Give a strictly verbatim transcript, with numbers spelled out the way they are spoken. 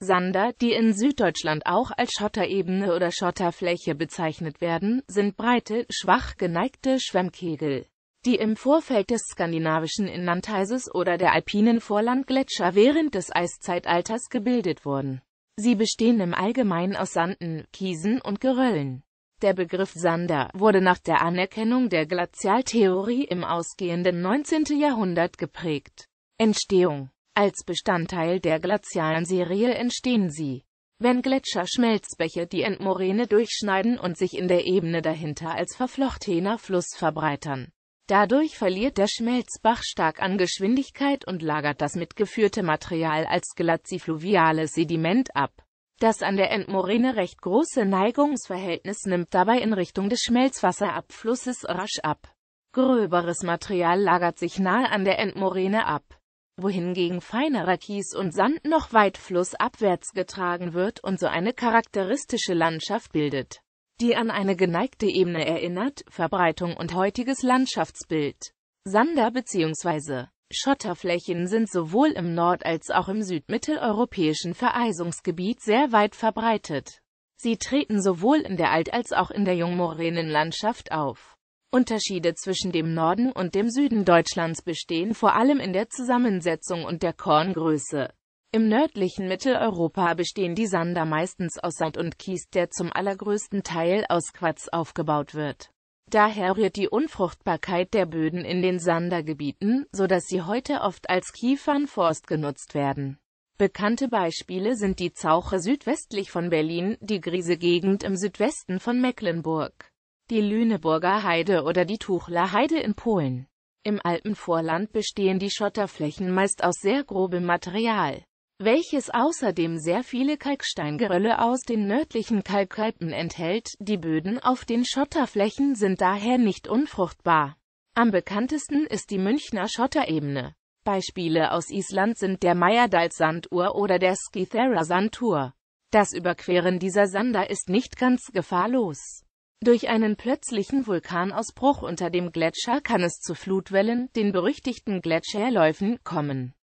Sander, die in Süddeutschland auch als Schotterebene oder Schotterfläche bezeichnet werden, sind breite, schwach geneigte Schwemmkegel, die im Vorfeld des skandinavischen Inlandeises oder der alpinen Vorlandgletscher während des Eiszeitalters gebildet wurden. Sie bestehen im Allgemeinen aus Sanden, Kiesen und Geröllen. Der Begriff Sander wurde nach der Anerkennung der Glazialtheorie im ausgehenden neunzehnten Jahrhundert geprägt. Entstehung: Als Bestandteil der glazialen Serie entstehen sie, wenn Gletscherschmelzbäche die Endmoräne durchschneiden und sich in der Ebene dahinter als verflochtener Fluss verbreitern. Dadurch verliert der Schmelzbach stark an Geschwindigkeit und lagert das mitgeführte Material als glazifluviales Sediment ab. Das an der Endmoräne recht große Neigungsverhältnis nimmt dabei in Richtung des Schmelzwasserabflusses rasch ab. Gröberes Material lagert sich nahe an der Endmoräne ab, wohingegen feinerer Kies und Sand noch weit flussabwärts getragen wird und so eine charakteristische Landschaft bildet, die an eine geneigte Ebene erinnert. Verbreitung und heutiges Landschaftsbild: Sander bzw. Schotterflächen sind sowohl im nord- als auch im südmitteleuropäischen Vereisungsgebiet sehr weit verbreitet. Sie treten sowohl in der Alt- als auch in der Jungmoränenlandschaft auf. Unterschiede zwischen dem Norden und dem Süden Deutschlands bestehen vor allem in der Zusammensetzung und der Korngröße. Im nördlichen Mitteleuropa bestehen die Sander meistens aus Sand und Kies, der zum allergrößten Teil aus Quarz aufgebaut wird. Daher rührt die Unfruchtbarkeit der Böden in den Sandergebieten, so dass sie heute oft als Kiefernforst genutzt werden. Bekannte Beispiele sind die Zauche südwestlich von Berlin, die Griese-Gegend im Südwesten von Mecklenburg, die Lüneburger Heide oder die Tuchler Heide in Polen. Im Alpenvorland bestehen die Schotterflächen meist aus sehr grobem Material, welches außerdem sehr viele Kalksteingerölle aus den nördlichen Kalkalpen enthält. Die Böden auf den Schotterflächen sind daher nicht unfruchtbar. Am bekanntesten ist die Münchner Schotterebene. Beispiele aus Island sind der Meyerdalssandur oder der Skithera-Sandur. Das Überqueren dieser Sander ist nicht ganz gefahrlos. Durch einen plötzlichen Vulkanausbruch unter dem Gletscher kann es zu Flutwellen, den berüchtigten Gletscherläufen, kommen.